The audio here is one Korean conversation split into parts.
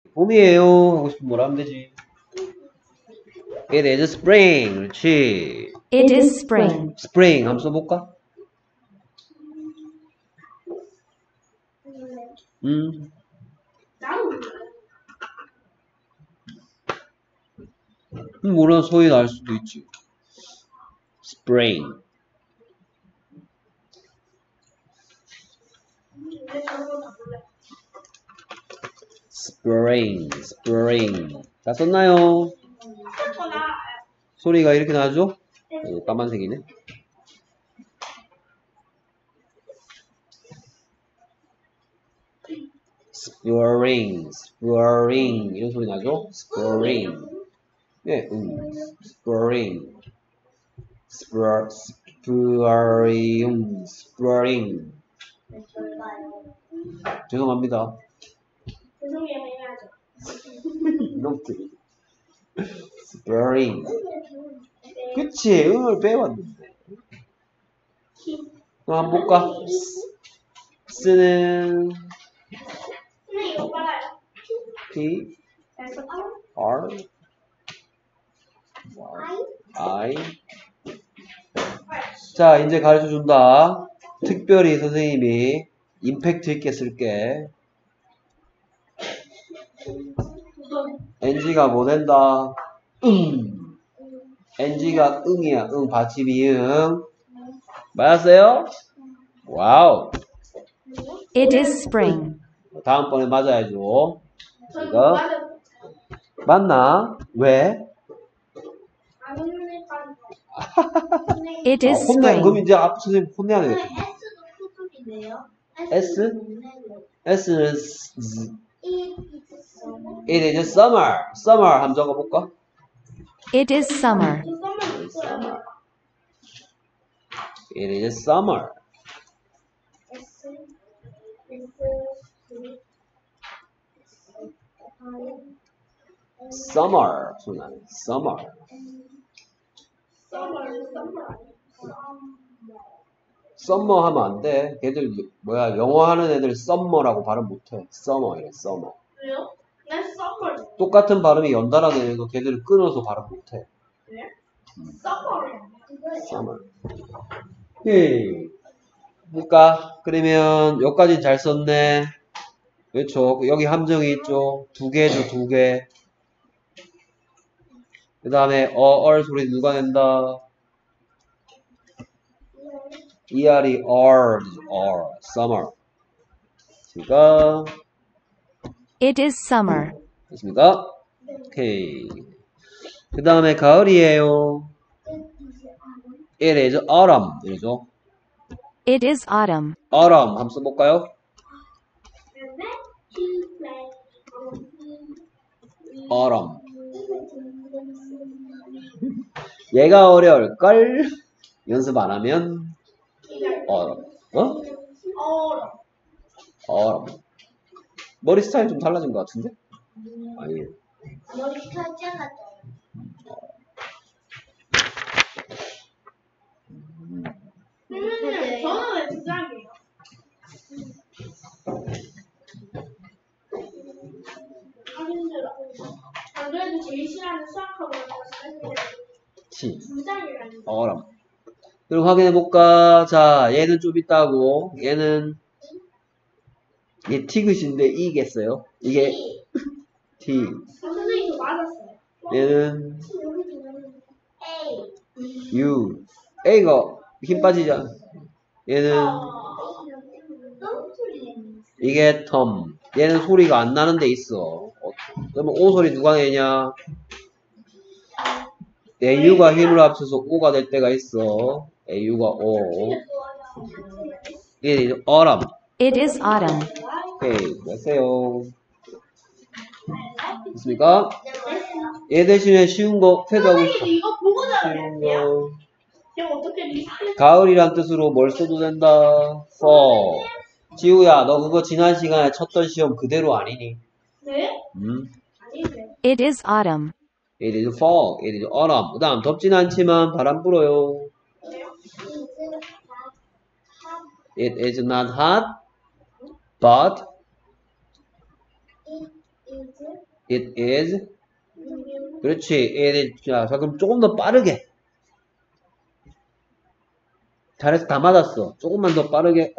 봄이에요. 하고 싶으면 뭐라 하면 되지? It is spring. 그렇지. It is spring. spring 한번 써볼까? 모르는 소리 날 수도 있지. spring. spring. 다 썼나요? 소리가 이렇게 나죠? 까만색이네. spring 이런 소리 나죠? spring. 네, spring. 죄송합니다. 죄송해요 해야죠. 이놈들. spring. 그치, 응을 빼왔는데. 그럼 한번 볼까? 쓰는 선생님 이거 빨아요. P, 잘 썼죠? R, I. 자, 이제 가르쳐 준다. 특별히 선생님이 임팩트 있게 쓸게. NG가 뭐 된다? NG가 응이야. 응, 받침이 응. 맞았어요? 와우. It is spring. 다음번에 맞아야죠. 저 이거. 이거 맞아요. 맞나? 왜? 안 혼내니까. It is 혼내, 그럼 spring. 이제 앞 선생님 혼내야 되겠다. S도 소속인데요. S? S는 이 It is summer. summer 한번 적어볼까? It is summer. 저 썸을 있어요. It is summer. S summer. 순간 summer. summer 하면 안 돼. 걔들 뭐야 영어 하는 애들 summer라고 발음 못해. summer 이래 summer. 왜요? 난 썸을. 똑같은 발음이 연달아 되는 걔들을 끊어서 발음 못해. 왜? 썸을. summer. 헤이. 볼까? 그러면 여기까지 잘 썼네. 그렇죠. 여기 함정이 있죠. 두 개죠, 두 개. 그 다음에 얼 소리 누가 낸다? ER이 R, summer. 지금 It is summer. 됐습니까? 오케이. 그 다음에 가을이에요. It is autumn. 이러죠. It is autumn. autumn 한번 써볼까요? autumn. 얘가 어려울걸? 연습 안 하면 autumn. autumn. 머리 스타일 좀 달라진 것 같은데? 아니에요. 머리 펴잖아. 저는 왜 부장이에요? 아 힘들어. 안 그래도 제일 싫어하는 수학하고 부장이라는 거. autumn. 그럼 확인해볼까? 자, 얘는 좀 있다고. 얘는 얘 티귿인데 이겠어요? 이게 T. 선생님 저 맞았어요. 얘는 U. A가 힘 빠지잖아. 얘는 이게 텀. 얘는 소리가 안 나는 데 있어. 그러면 O 소리 누가 내냐? AU가 힘을 합쳐서 O가 될 때가 있어. AU가 O. It is autumn. It is autumn. 오케이, 됐어요. 됐습니까? 얘 대신에 쉬운 거 태도하고 싶어. 선생님 이거 보고 자야 쉬운 돼요? 거. 제가 어떻게 리스트 가을이란 뜻으로 뭘 써도 된다. fall. 지우야, 너 그거 지난 시간에 쳤던 시험 그대로 아니니? 네? 아닌데. It is autumn. It is fall. It is autumn. 그 다음 덥진 않지만 바람 불어요. It is not hot, but is It is. 그렇지. It is. 자, 그럼 조금 더 빠르게. 잘해서 다 맞았어. 조금만 더 빠르게.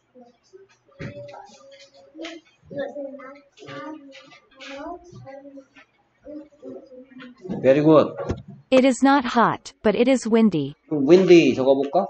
Very good. It is not hot, but it is windy. 그럼 windy 적어볼까?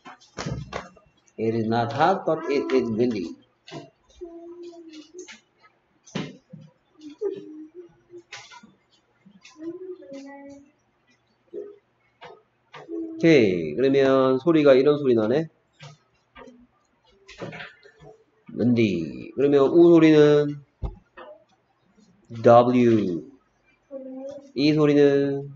It is not hot, but it is windy. 오케이. 그러면 소리가 이런 소리 나네. windy. 그러면 우 소리는 W. 이 소리는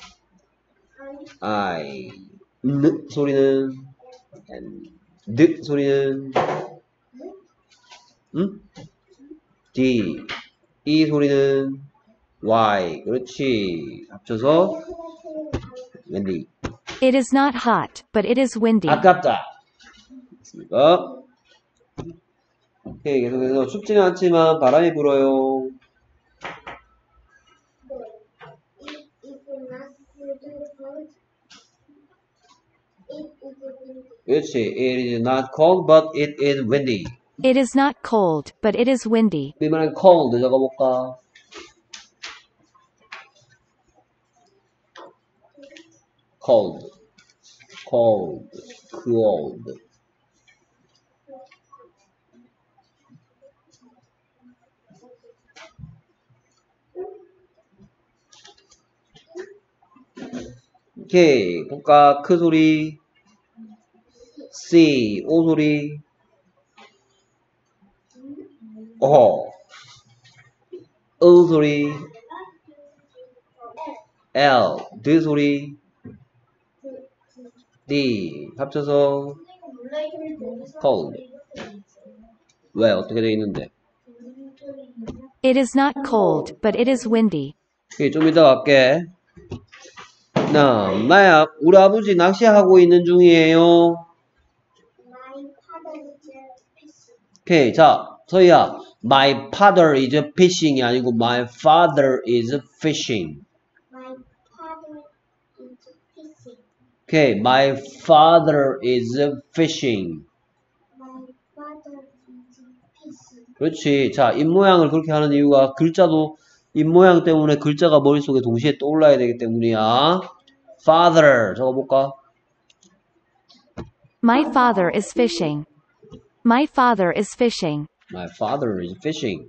I. 느 소리는 N. 드 소리는 D. 이 소리는 Y. 그렇지. 합쳐서 windy. It is not hot, but it is windy. 아깝다. 됐습니까? 오케이. 계속해서 춥지는 않지만 바람이 불어요. 그렇지. It is not cold, but it is windy. It is not cold, but it is windy. 우리말은 cold 적어볼까? cold, cold, cold. 오케이. 볼까? 크 소리. C, O 소리. 어. 으 소리. L, 드 소리. D, 합쳐서 cold. 왜? 어떻게 돼 있는데? It is not cold, but it is windy. 오케이, 좀 이따 갈게. 나야, 우리 아버지 낚시하고 있는 중이에요. 오케이, 자, 서희야. My father is fishing이 아니고 my father is fishing. 오케이, my father is fishing. 그렇지. 자, 입모양을 그렇게 하는 이유가 글자도 입모양 때문에 글자가 머릿속에 동시에 떠올라야 되기 때문이야. father 적어볼까? My father is fishing. My father is fishing. My father is fishing.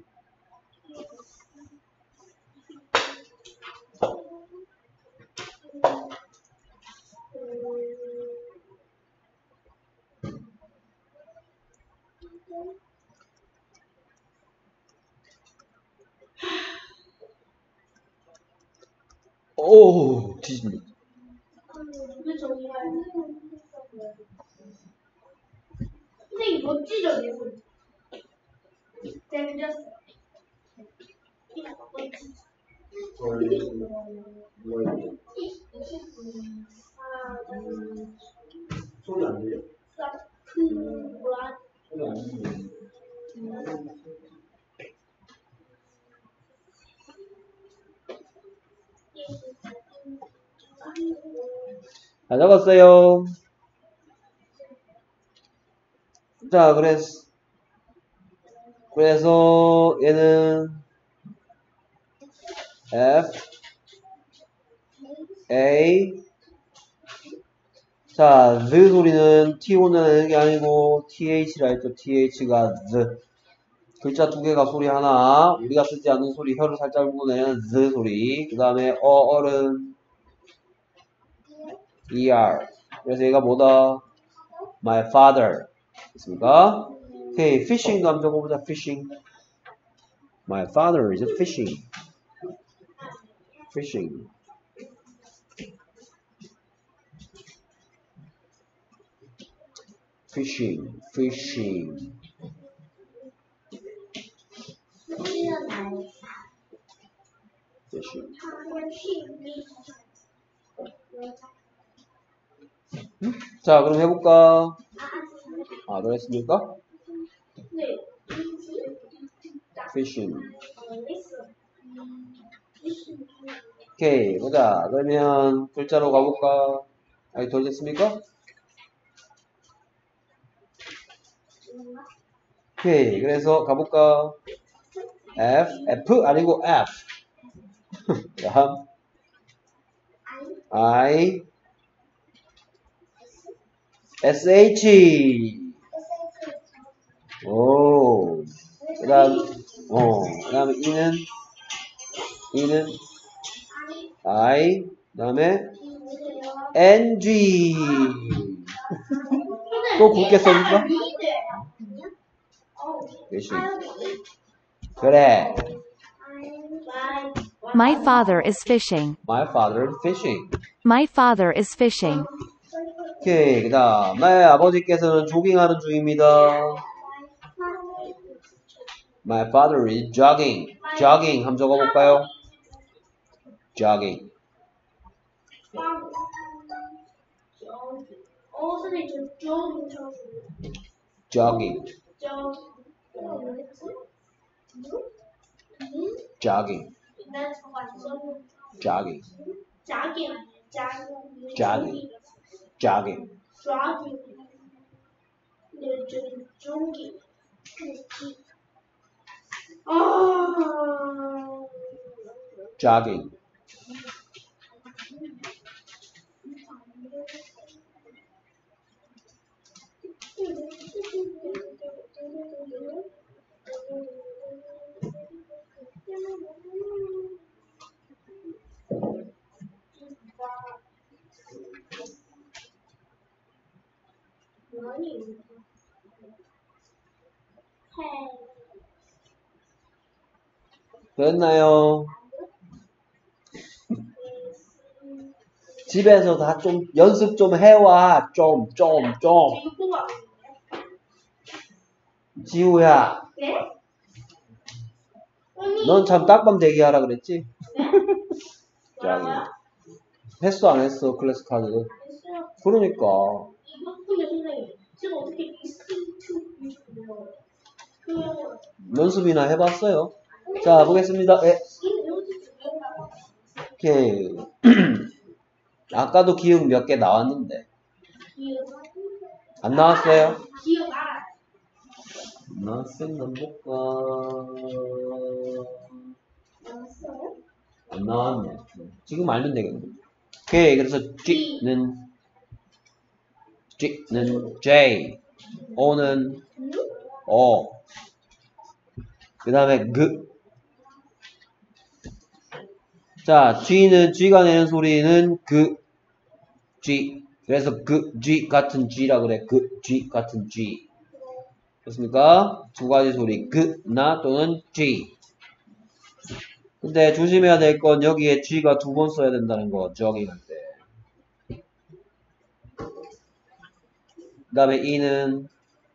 오, 뒤집네. 근데 정말 선생님 멋지죠, 내 손. 제가 그렸어요. 소리 안 들려? 소리 안 들려. 다 적었어요. 자, 그래서 얘는 F, A. 자, the 소리는 T 혼자 내는 게 아니고 TH라 했죠. TH가 the. 글자 두 개가 소리 하나. 우리가 쓰지 않는 소리, 혀를 살짝 물고 내는 the 소리. 그 다음에 어른 ER. 그래서 얘가 뭐다? My father. 됐습니까? 오케이, fishing도 한번 적어보자. fishing. My father is fishing. fishing. fishing. fishing. fishing. 자, 그럼 해볼까? 아, 그랬습니까? 네. fishing. 오케이, 보자. 그러면 글자로 가볼까? 아니, 덜 됐습니까? 오케이, 그래서 가볼까? F 아니고 F. 다음 I SH. 오. 그다음에 E는 I. 그다음에 NG. 또 굵게 써줄까? 그래. My father is fishing. My father is fishing. My father is fishing. 오케이. 그다음 나의 아버지께서는 조깅하는 중입니다. My father is jogging. jogging 한번 적어볼까요? jogging. 선생님 저 jogging. jogging. jogging. jogging. jogging. jogging. 됐나요? 집에서 다 좀 연습 좀 해와. 좀. 지우야, 네? 넌 참 딱밤 대기하라 그랬지? 뭐라고요? 했어 안 했어 클래스 카드? 했어요. 그러니까 이거 근데 선생님 제가 어떻게 리스닝 투 연습이나 해봤어요? 자 보겠습니다. 오케이. 아까도 기억 몇 개 나왔는데 안 나왔어요? 기억 알아요. 나왔으면 볼까? 나왔어요? 안 나왔네. 지금 알면 되겠네. 오케이. 그래서 G는 J, O는 O, 그 다음에 G. 자, G가 내는 소리는 G. 그래서 G 같은 G라 그래. G 같은 G. 그렇습니까? 두 가지 소리. 나 또는 G. 근데 조심해야 될 건 여기에 G가 두 번 써야 된다는 거. jogging 할 때. 그 다음에 E는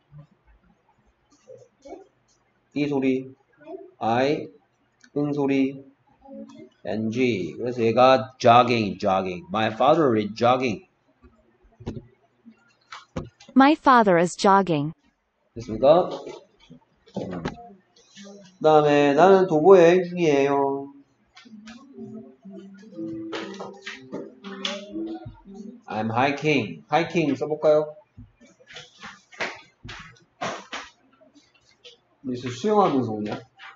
E 소리. I. 소리. NG. 그래서 얘가 jogging. My father is jogging. My father is jogging. 됐습니까? 그 다음에 나는 도보 여행 중이에요. I'm hiking. hiking 써볼까요? 무슨 수영하면서 오냐?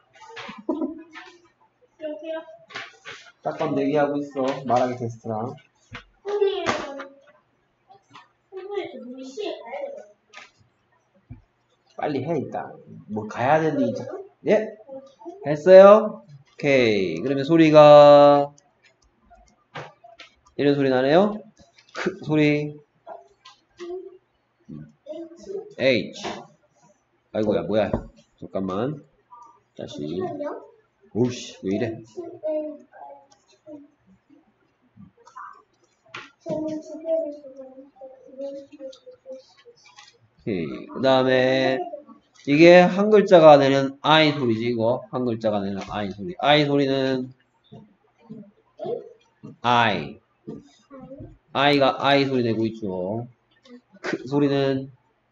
여기요. 딱밤 대기하고 있어. 말하기 테스트랑. 선생님 저 4시에 가야 돼요. 빨리 해 일단. 뭐 가야 되는데 이제. 예? 했어요? 오케이. 그러면 소리가 이런 소리 나네요. 소리 H. 아이고야 뭐야. 잠깐만. 다시. 오우씨 왜 이래. 오케이. 그 다음에 이게 한 글자가 내는 I 소리지 이거. 한 글자가 내는 I 소리. I 소리는 I가 I 소리 내고 있죠. 소리는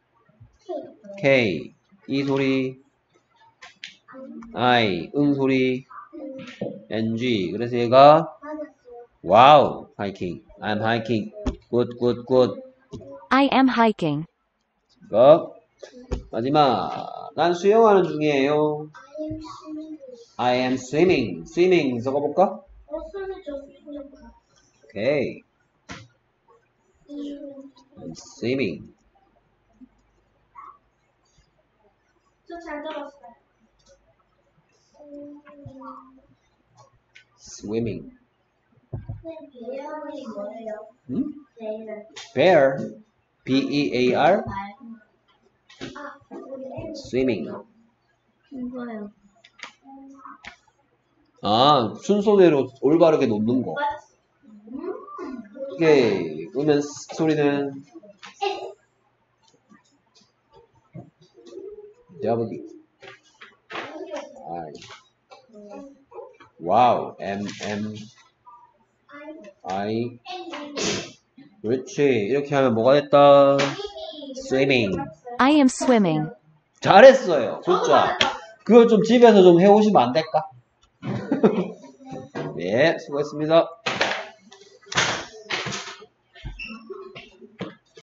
K. 이 소리 I. 소리 ng. 그래서 얘가 맞았어요. wow, hiking. I'm hiking. good, good, good. I am hiking. 이거 마지막 난 수영하는 중이에요. I am swimming. swimming 적어볼까? 쓰죠. 오케이. I'm swimming. 저잘 들었어요. swimming. 배열이 뭐예요? 응? 배열. bear. B-E-A-R. 우리 swimming. 이거요. 아, 순서대로 올바르게 놓는 거. 오케이. 그러면 소리는 W. I. 와우. M, M, I. 그렇지. 이렇게 하면 뭐가 됐다? swimming. I am swimming. 잘했어요. 진짜. 그거 좀 집에서 좀 해오시면 안 될까? 네, 수고했습니다.